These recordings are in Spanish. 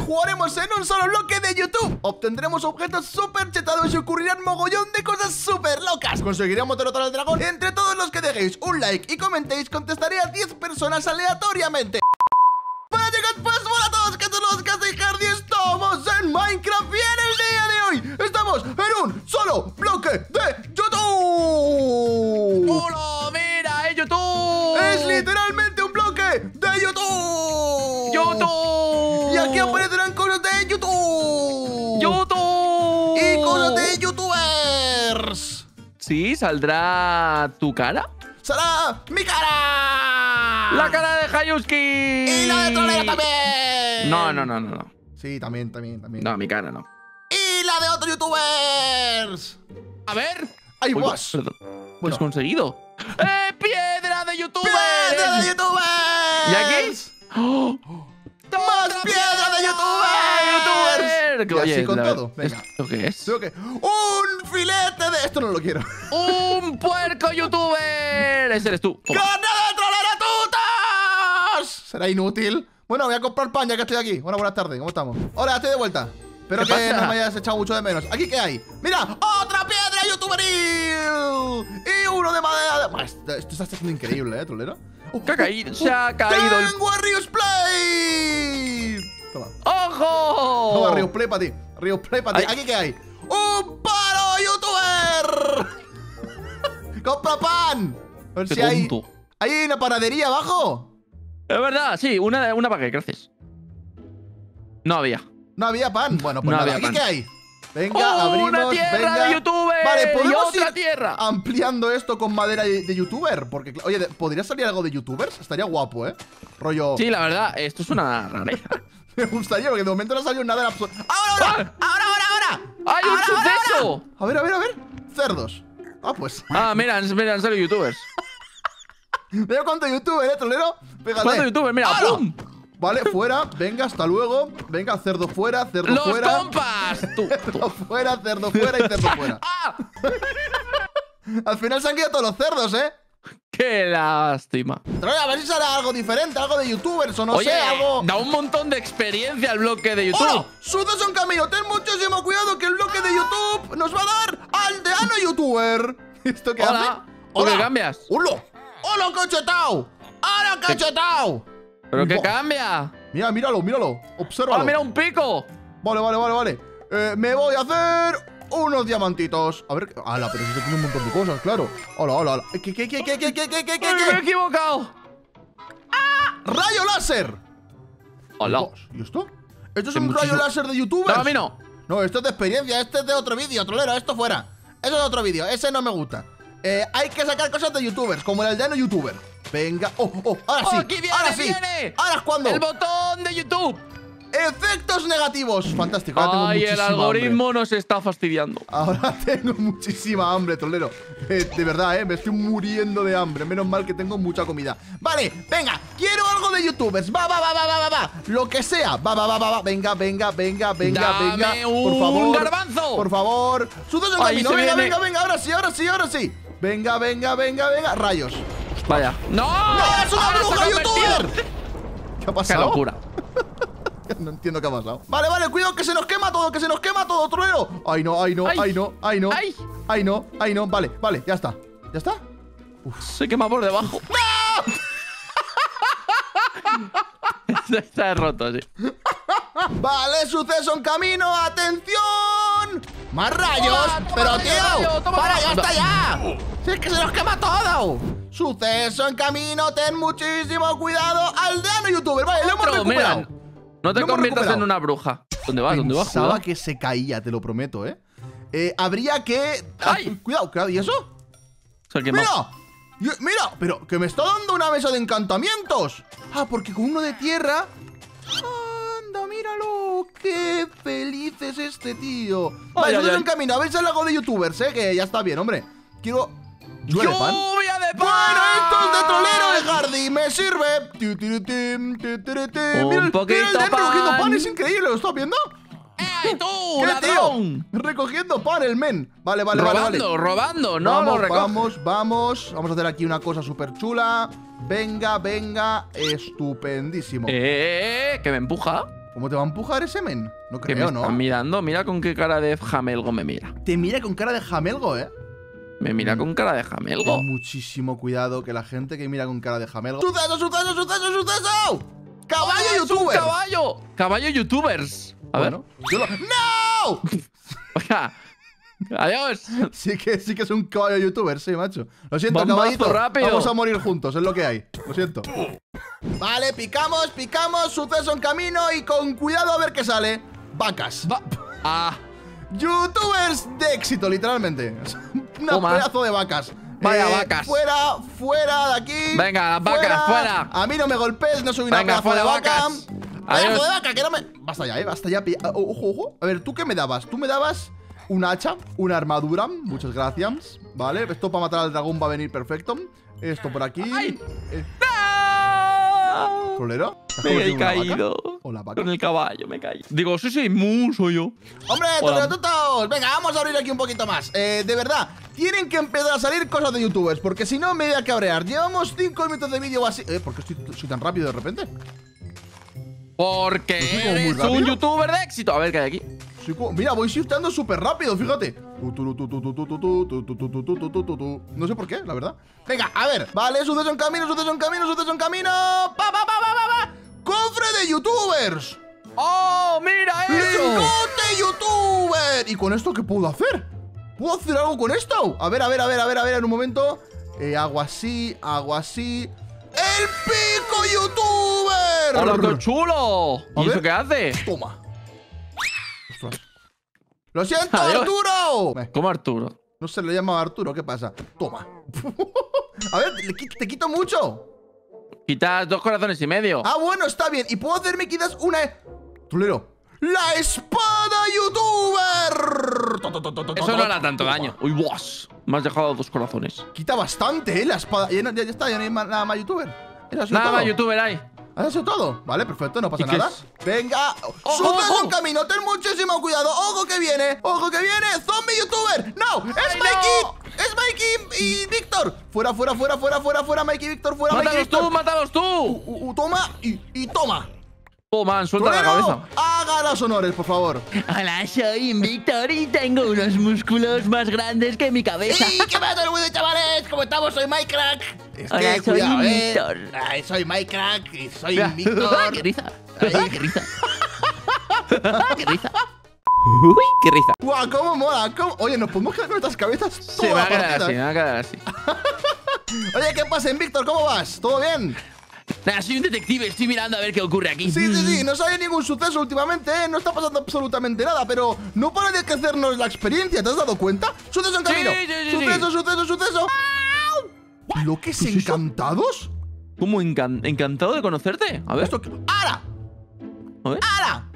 jugaremos en un solo bloque de YouTube. Obtendremos objetos súper chetados y ocurrirán mogollón de cosas súper locas. Conseguiremos derrotar al dragón. Entre todos los que dejéis un like y comentéis, contestaré a 10 personas aleatoriamente. Bueno, chicos, pues hola a todos, que somos Casey y Hardy. Estamos en Minecraft y en el día de hoy estamos en un solo bloque de YouTube. ¡Hola! ¡Mira, YouTube! Es literalmente un bloque de YouTube. ¡YouTube! Y aquí aparecerán cosas de YouTube. ¡YouTube! Y cosas de YouTubers. ¿Sí? ¿Saldrá tu cara? ¡Será mi cara! ¡La cara de Hayuski! ¡Y la de Trolero también! No. Sí, también. No, mi cara no. ¡Y la de otros YouTubers! A ver. ¡Ahí Uy, vas! perdón. Bueno. Pues conseguido. ¡Piedra de YouTube! ¡Piedra de YouTubers! ¿Y aquí? ¡Oh! ¡Más piedra de YouTubers! ¡YouTuber! Y Oye, así con la- todo. Venga. ¿Esto qué es? Creo que un filete de... Esto no lo quiero. ¡Un puerco youtuber! Ese eres tú. Toma. ¡Carne de troleratutas! ¿Será inútil? Bueno, voy a comprar pan ya que estoy aquí. Bueno, buenas tardes, ¿cómo estamos? Hola, estoy de vuelta. Espero ¿Qué que pasa? no me hayas echado mucho de menos. ¿Aquí qué hay? ¡Mira! ¡Otra piedra youtuberil! Y uno de madera. Esto está siendo increíble, trolero. ¿Qué ha caído? Se ha caído el... ¡Tengo a Rius Play! Toma. ¡Ojo! Toma, Rius Play para ti. Rius Play para ti. Ay. ¿Aquí qué hay? ¡Un paro youtuber! ¡Compra pan! A ver Qué si hay... tonto. ¿Hay una panadería abajo? Es verdad, sí, una para que creces. No había. No había pan. Bueno, pues No nada. había ¿Aquí pan. qué hay? Venga, abrimos. ¡Una tierra venga. de youtuber! Vale, y podemos otra ir tierra. ampliando esto con madera de youtuber. Porque, oye, ¿podría salir algo de youtubers? Estaría guapo, ¿eh? Rollo. Sí, la verdad, esto es una rareza. Me gustaría, porque de momento no ha salido nada en absoluto. ¡Ahora! ¡Hay un suceso! A ver. Cerdos. Ah, pues. Ah, mira, han salido youtubers. Veo cuánto youtuber, trolero. Fíjate. ¿Cuántos youtubers? Mira, ¡Hala! ¡pum! Vale, fuera. Venga, hasta luego. Venga, cerdo fuera, cerdo ¡Los fuera. compas! Tú. Cerdo fuera, cerdo fuera y cerdo fuera. ¡Ah! Al final se han quedado todos los cerdos, ¿eh? ¡Qué lástima! Trolero, a ver si sale algo diferente, algo de youtubers o no Oye, sé, algo. da un montón de experiencia al bloque de YouTube. ¡Hola! ¡Suceso en camino! Ten muchísimo cuidado que el bloque de YouTube nos va a dar aldeano youtuber. ¿Esto qué Hola. hace? ¿Por qué cambias? ¡Hola! ¡Hola, cachetao! ¡Hola, cachetao! ¿Pero qué Buah. cambia? Mira, míralo. Obsérvalo. ¡Ah, mira un pico! Vale. Me voy a hacer unos diamantitos. A ver. ¡Hala! Pero si se tiene un montón de cosas, claro. ¡Hola! ¿Qué? ¡Me he equivocado! ¡Rayo láser! ¡Hola! ¿Y esto? ¿Esto es Qué un rayo muchísimo- láser de youtubers? No, a mí no. No, esto es de experiencia, este es de otro vídeo, trolero, esto fuera. Eso es de otro vídeo, ese no me gusta. Hay que sacar cosas de youtubers, como el aldeano youtuber. Venga, ahora sí, ¡Oh, aquí viene, ahora sí. viene! Ahora es cuando. ¡El botón de YouTube! Efectos negativos. Fantástico, ahora tengo ¡Ay, el muchísima algoritmo nos está fastidiando! hambre. Ahora tengo muchísima hambre, trolero. De verdad, me estoy muriendo de hambre. Menos mal que tengo mucha comida. Vale, venga, quiero algo de youtubers. Va. Lo que sea. Va. Venga. ¡Dame Por un favor. garbanzo! Por favor. Suceso en Ahí camino. se Venga. viene. Ahora sí. Venga. Rayos. Vaya. ¡No! ¡No, es una ¡Ahora bruja se ha convertido! youtuber! ¿Qué ha ¡Qué pasado? locura! No entiendo qué ha pasado. Vale, cuidado, que se nos quema todo, trolero. Ay, no. Ay. Vale, ya está. ¿Ya está? Se quema por debajo. ¡No! Está roto, sí. Vale, suceso en camino, atención. ¡Más rayos! Toma, ¡Pero rayo, tío! rayo, toma, ¡Para, ya toma. está ya! ¡Si es que se nos quema todo! Suceso en camino, ten muchísimo cuidado. Aldeano youtuber, vale, lo hemos Otro, recuperado. mira, no te Lo hemos conviertas recuperado. en una bruja. ¿Dónde vas? Pensaba Cuidado. que se caía, te lo prometo, habría que... ¡Ay! Cuidado, ¿y eso? Se ha quemado. ¡Mira! Pero que me está dando una mesa de encantamientos. Ah, porque con uno de tierra... ¡Anda, míralo! ¡Qué feliz es este tío! Vale, suceso en camino, a ver si hago de youtubers, que ya está bien, hombre. Quiero... ¿Llueve pan? ¡Lluvia de pan! Bueno, esto es de trolero de Hardy, me sirve. Un poquito mira el Den recogiendo pan. pan, es increíble, ¿lo estás viendo? ¡Ey, tú, ¿Qué, ladrón! tío? Recogiendo pan el men. Vale. Robando, no lo recoges. Vamos a hacer aquí una cosa súper chula. Venga, estupendísimo. Que me empuja. ¿Cómo te va a empujar ese men? No Que me creo, está ¿no? mirando. Mira con qué cara de jamelgo me mira. Te mira con cara de jamelgo, ¿eh? Me mira con cara de jamelgo. Ten muchísimo cuidado que la gente que mira con cara de jamelgo... ¡Suceso, suceso, suceso, suceso! ¡Caballo ¡Oh, es un youtuber! caballo! ¡Caballo youtubers! A ver. Bueno, yo lo... ¡No! Oiga. Adiós. Sí que es un caballo youtuber, sí, macho. Lo siento, Bombazo caballito. rápido. Vamos a morir juntos, es lo que hay. Lo siento. Vale, picamos, suceso en camino y con cuidado a ver qué sale. Vacas. Ah. Youtubers de éxito, literalmente. Un Toma. pedazo de vacas. Vaya vacas. Fuera, fuera de aquí. Venga, las vacas, fuera. A mí no me golpees, no soy una Venga, pedazo de fuera, vaca. vacas. Pedazo Adiós. de vaca, que no me... Basta ya, basta ya. Ojo, ojo. A ver, ¿tú qué me dabas? Tú me dabas un hacha, una armadura. Muchas gracias. Vale, esto para matar al dragón va a venir perfecto. Esto por aquí. ¡Ay! ¿Trolero? Me he caído. Hola, vaca. Con el caballo me caí. Digo, sí, soy yo. ¡Hombre, Hola. trolerotutos! Venga, vamos a abrir aquí un poquito más. De verdad, tienen que empezar a salir cosas de youtubers, porque si no me voy a cabrear. Llevamos 5 minutos de vídeo o así. ¿Por qué soy tan rápido de repente? Porque ¿Estoy como muy eres rápido? un youtuber de éxito. A ver qué hay aquí. Mira, voy shifteando súper rápido, fíjate. No sé por qué, la verdad. Venga, a ver. Vale, suceso en camino, suceso en camino, suceso en camino. ¡Pa, pa, pa, pa, pa, pa! ¡Cofre de youtubers! ¡Oh, mira eso! ¡Lingote youtuber! ¿Y con esto qué puedo hacer? ¿Puedo hacer algo con esto? A ver, en un momento. Hago así, hago así. ¡El pico youtuber! ¡Hola, qué chulo! A ¿Y eso ver. qué hace? Toma. Ostras. ¡Lo siento, Adiós. Arturo! ¿Cómo Arturo? No se le llama Arturo, ¿qué pasa? Toma. A ver, te quito mucho. Quitas 2 corazones y medio. Ah, bueno, está bien. Y puedo hacerme quizás una... Tulero. ¡La espada youtuber! Eso no hará tanto daño. Uy, boss. Me has dejado 2 corazones. Quita bastante, la espada. Ya está, ya no hay nada más youtuber. Eso ha sido Nada todo. más youtuber hay. ¿Has hecho todo? Vale, perfecto, no pasa ¿Y qué nada. es? Venga, ¡Ojo, suceso ojo! en camino, ten muchísimo cuidado. ¡Ojo que viene! ¡Ojo que viene! ¡Zombie youtuber! ¡No! ¡Es ¡Ay, Mikey! no! ¡Es Mikey y Víctor! ¡Fuera, fuera, fuera, fuera, fuera, fuera! ¡Mikey, Víctor, fuera! Mikey, ¡Mátalos Víctor. tú, mátalos tú! Toma y toma. Oh, man, suelta la Trolero, cabeza. haga los honores, por favor. Hola, soy Víctor y tengo unos músculos más grandes que mi cabeza. ¡Y qué pasa, el chavales! ¿Cómo estamos? Soy Minecraft. Es Hola, que, soy cuidado, Víctor. Ay, soy Minecraft y soy Mira. Víctor. ¡Qué risa! Ay. ¡Qué risa! ¡Qué risa! ¡Uy, qué risa! ¡Guau, cómo mola! Oye, ¿nos podemos quedar con estas cabezas Sí, toda me va la a quedar partida? así, me va a quedar así. Oye, ¿qué pasa, Víctor? ¿Cómo vas? ¿Todo bien? Nada, soy un detective, estoy mirando a ver qué ocurre aquí. Sí, no sale ningún suceso últimamente, ¿eh? No está pasando absolutamente nada, pero no para de crecernos la experiencia, ¿te has dado cuenta? ¡Suceso en camino! sí. ¡Suceso, suceso, suceso! ¿Bloques ¿Qué es eso? encantados? ¿Cómo encantado de conocerte? A ver. ¿Esto qué? ¡Ahora! A ver. ¡Ahora!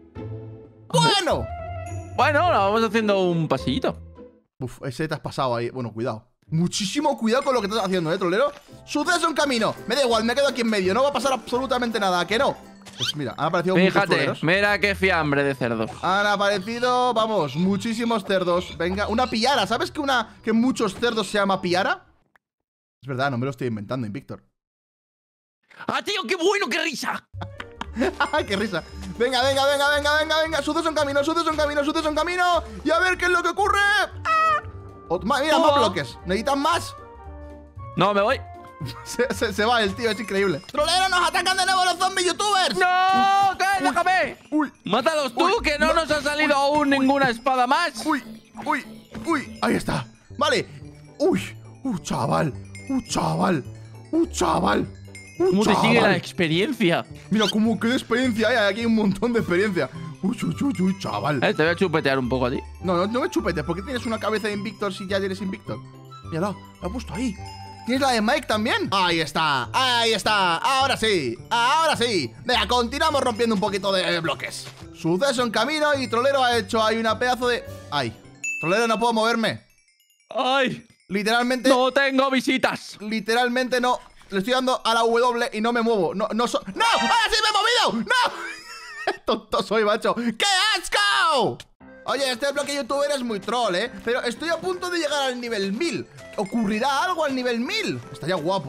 ¡Bueno! Bueno, ahora vamos haciendo un pasillito. Uf, ese te has pasado ahí. Bueno, cuidado. Muchísimo cuidado con lo que estás haciendo, trolero. Suceso en camino. Me da igual, me quedo aquí en medio. No va a pasar absolutamente nada, ¿a que no? Pues mira, han aparecido muchos Fíjate, troleros. mira qué fiambre de cerdos. Han aparecido, vamos, muchísimos cerdos. Venga, una piara. ¿Sabes que muchos cerdos se llama piara? Es verdad, no me lo estoy inventando, Invictor. ¡Ah, tío, qué bueno, qué risa! ¡Ay, qué risa! Venga, venga, venga, venga, venga, venga. Suceso en camino, suceso en camino, suceso en camino. Y a ver qué es lo que ocurre. ¡Ah! Mira, más bloques. ¿Necesitan más? No, me voy. Se va el tío, es increíble. ¡Trolero, nos atacan de nuevo los zombies youtubers! ¡No! ¿Qué? ¡Déjame! ¡Uy! ¡Mátalos tú, Uy, que no no, nos ha salido uy, aún ninguna espada más! ¡Uy! ¡Uy! ¡Uy! Ahí está. Vale. ¡Uy! Chaval! Chaval! Chaval! ¿Cómo te sigue la chaval! experiencia? Mira cómo qué experiencia hay. Aquí hay un montón de experiencia. ¡Uy, chaval! Te voy a chupetear un poco a ti. No me chupetes. ¿Por qué tienes una cabeza de Invictor si ya eres Invictor? Míralo, lo he puesto ahí. ¿Tienes la de Mike también? Ahí está, ahí está. Ahora sí, ahora sí. Venga, continuamos rompiendo un poquito de bloques. Suceso en camino y Trolero ha hecho ahí una pedazo de... ¡Ay! Trolero, no puedo moverme. ¡Ay! Literalmente... ¡No tengo visitas! Literalmente no. Le estoy dando a la W y no me muevo. ¡No! ¡Ahora sí me he movido! ¡No! ¡Tonto soy, macho! ¡Qué asco! Oye, este bloque youtuber es muy troll, ¿eh? Pero estoy a punto de llegar al nivel 1000. ¿Ocurrirá algo al nivel 1000? Estaría guapo, ¿eh?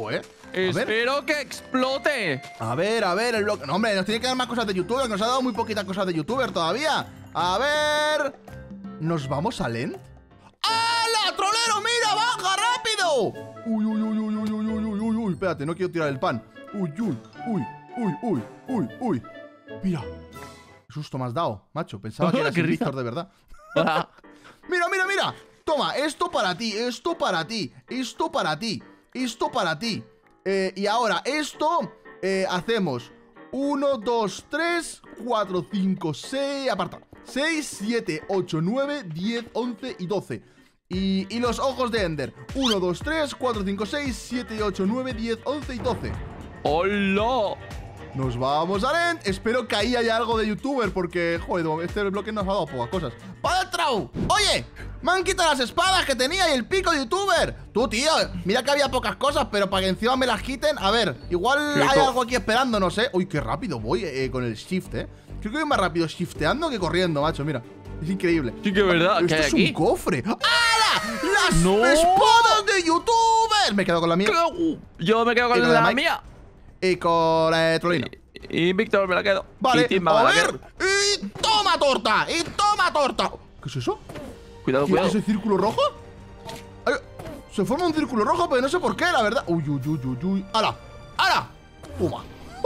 Espero que explote. A ver, el bloque. No, hombre, nos tiene que dar más cosas de youtuber. Nos ha dado muy poquitas cosas de youtuber todavía. A ver. ¿Nos vamos a Lent? ¡Hala! ¡Trolero, mira! ¡Baja rápido! Uy, uy, uy, uy, uy, uy, uy, uy, uy, uy. Espérate, no quiero tirar el pan. Uy, uy, uy, uy, uy, uy, uy. Mira. Qué susto me has dado, macho. Pensaba que eras Qué el risa. Víctor de verdad. Ah, Mira, mira, mira. Toma, esto para ti, esto para ti, esto para ti, esto para ti. Y ahora esto hacemos 1, 2, 3, 4, 5, 6. Aparta. 6, 7, 8, 9, 10, 11 y 12. Y los ojos de Ender. 1, 2, 3, 4, 5, 6, 7, 8, 9, 10, 11 y 12. ¡Hola! Nos vamos a Lent. Espero que ahí haya algo de youtuber, porque, joder, este bloque nos ha dado pocas cosas. ¡Para dentro! Oye, me han quitado las espadas que tenía y el pico de youtuber. Tú, tío, mira que había pocas cosas, pero para que encima me las quiten. A ver, igual Quieto. hay algo aquí esperándonos, ¿eh? Uy, qué rápido voy con el shift, ¿eh? Creo que voy más rápido shifteando que corriendo, macho, mira. Es increíble. Sí que es verdad. ¿Qué Esto hay es aquí? un cofre. ¡Hala! ¡Las ¡No! espadas de youtuber! Me quedo con la mía Yo me quedo ¿Y con con la la Mike? mía. y con la de Trolino. Y Víctor me la quedo. Vale, Y Timba a me la ver. quedo. ¡Y toma torta! ¡Y toma torta! ¿Qué es eso? Cuidado, ¿Qué es cuidado. ese círculo rojo? Ay, se forma un círculo rojo, pero no sé por qué, la verdad. Uy, uy, uy, uy, uy. ¡Hala! ¡Hala! ¡Toma!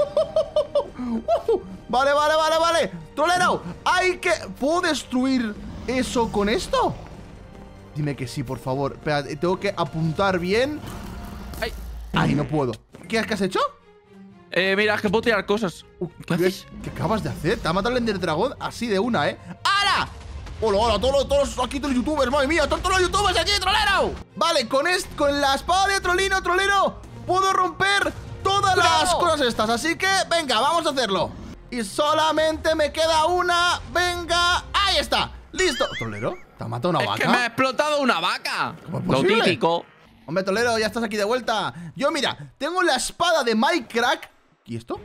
Vale, vale, vale, vale. Trolero, hay que... ¿Puedo destruir eso con esto? Dime que sí, por favor. Espera, tengo que apuntar bien. Ay. Ay, no puedo. ¿Qué has hecho? Mira, es que puedo tirar cosas. ¿Qué haces? ¿Qué acabas de hacer? Te ha matado el Ender Dragón así de una, ¿eh? ¡Hala! ¡Hola, hola! Todos aquí, todos los youtubers, madre mía, todos los youtubers aquí, trolero. Vale, con la espada de Trolino, trolero, puedo romper todas las cosas estas. Así que, venga, vamos a hacerlo. Y solamente me queda una. Venga, ahí está. ¡Listo! ¿Trolero? ¿Te ha matado una Es vaca? que me ha explotado una vaca. ¿Cómo es Lo posible? típico. Hombre, Trolero, ya estás aquí de vuelta. Yo, mira, tengo la espada de Minecraft. ¿Y esto?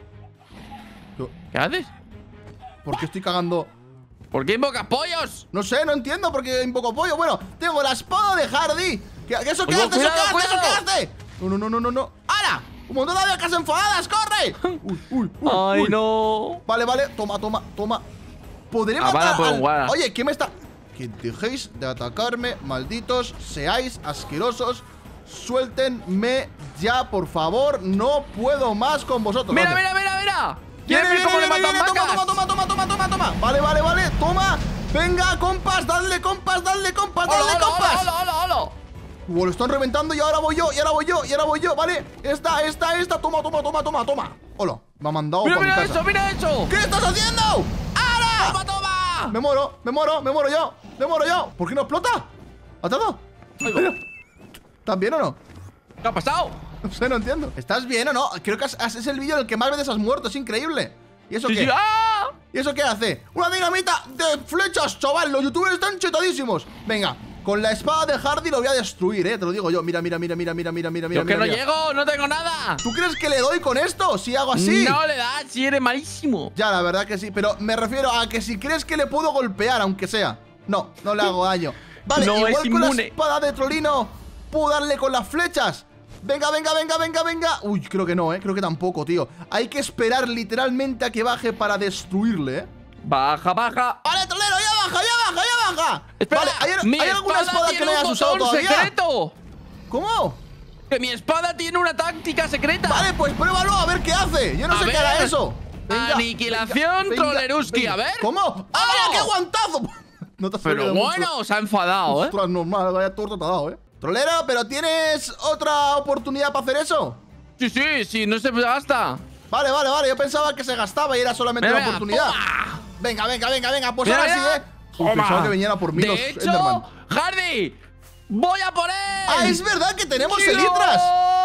¿Qué haces? ¿Por qué estoy cagando? ¿Por qué invocas pollos? No sé, no entiendo por qué invoco pollo. Bueno, tengo la espada de Hardy. ¿Eso qué Oye, hace? cuidado, ¿Eso qué hace? ¿Eso cuidado. qué hace? No, no, no, no, no, no. ¡Hala! Un montón de vacas enfadadas, ¡corre! Uy, uy, uy, Ay, uy. no. Vale, vale, toma, toma, toma. ¿Podré Ah, matar vale, pues, guarda. Oye, ¿quién me está...? Que dejéis de atacarme, malditos, seáis asquerosos. Suéltenme ya, por favor. No puedo más con vosotros. Mira, ¿Dónde? mira, mira, mira. Viene, ¿Quieres ver cómo le viene, matan viene, vacas? toma. Vale, vale, vale, toma. Venga, compas, dadle, compas, dadle, compas, Hola, dadle, hola, compas. hola, hola, hola. Lo están reventando y ahora voy yo, vale. Esta, toma. Hola, me ha mandado Mira, para mi mira casa. eso, mira eso. ¿Qué estás haciendo? ¡Ahora! ¡Toma, toma! Me muero yo. ¿Por qué no explota? ¿Atado? Ahí va. ¿Estás bien o no? ¿Qué ha pasado? No sé, no entiendo. ¿Estás bien o no? Creo que es el vídeo en el que más veces has muerto, es increíble. ¿Y eso Sí, qué? sí. ¡Ah! ¿Y eso qué hace? ¡Una dinamita de flechas, chaval! Los youtubers están chetadísimos. Venga, con la espada de Hardy lo voy a destruir, te lo digo yo. Mira. Yo que no mira. llego, no tengo nada. ¿Tú crees que le doy con esto? Si hago así. No le das, si eres malísimo. Ya, la verdad que sí, pero me refiero a que si crees que le puedo golpear, aunque sea. No le hago daño. Vale, No, igual es con la inmune. espada de Trolino puedo darle con las flechas. Venga. Uy, creo que no, creo que tampoco, tío. Hay que esperar literalmente a que baje para destruirle, Baja, baja. Vale, Trolero, ya baja. Espera, Vale, mi ¿hay alguna espada que tiene no hayas un usado botón todavía? secreto. ¿Cómo? Que mi espada tiene una táctica secreta. Vale, pues pruébalo a ver qué hace. Yo no A sé qué ver. hará eso. Aniquilación Trolleruski, a ver. ¿Cómo? ¡Ah, mira, qué guantazo! No te has Pero servido mucho. bueno, se ha enfadado, Ostras, normal, vaya torta te ha dado, Trolero, ¿pero tienes otra oportunidad para hacer eso? Sí, no se gasta. Vale, yo pensaba que se gastaba y era solamente Mira, una oportunidad. toma. Venga, pues Mira, ahora mira. sí, Uy, pensaba que venían a por mí los De hecho, Enderman. Hardy, voy a por él. Ah, es verdad que tenemos ¡Tiro! elitras.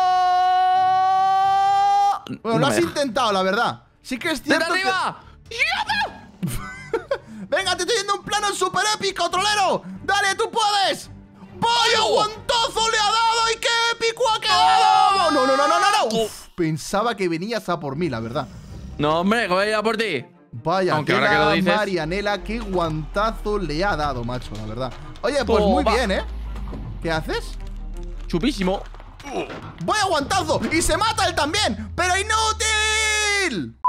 Bueno, No lo me has deja. intentado, la verdad. Sí que es ¡Desde cierto que... arriba! Venga, te estoy yendo un plano súper épico, trolero. Dale, tú puedes. ¡Pollo, guantazo le ha dado! ¡Y qué épico ha quedado! No. Uf, pensaba que venías a por mí, la verdad. No, hombre, que voy a ir a por ti. Vaya, Aunque ahora que lo dices. Marianela, qué guantazo le ha dado, macho, la verdad. Oye, pues muy Toma. bien, ¿eh? ¿Qué haces? Chupísimo. ¡Voy aguantazo! ¡Y se mata él también! ¡Pero inútil!